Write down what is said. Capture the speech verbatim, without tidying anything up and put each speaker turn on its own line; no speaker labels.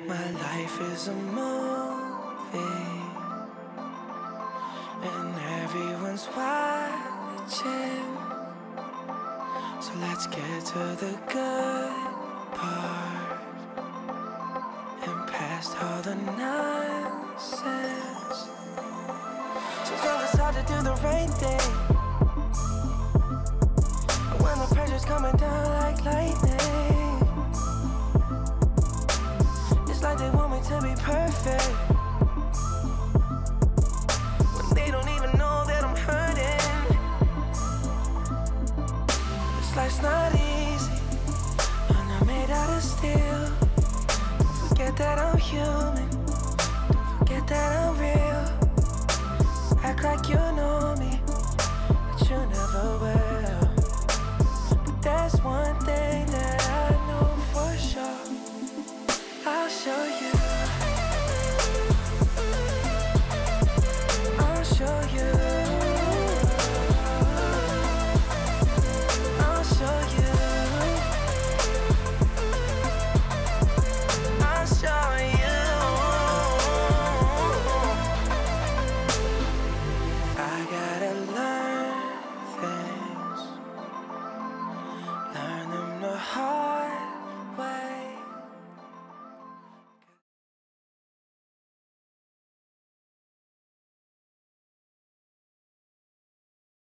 My life is a movie, and everyone's watching. So let's get to the good part and past all the nonsense. Sometimes it's hard to do the right thing when the pressure's coming down like lightning. It's like they want me to be perfect when they don't even know that I'm hurting. This life's not easy, I'm not made out of steel. Don't forget that I'm human, don't forget that I'm real. Act like you know me, but you never will. But that's one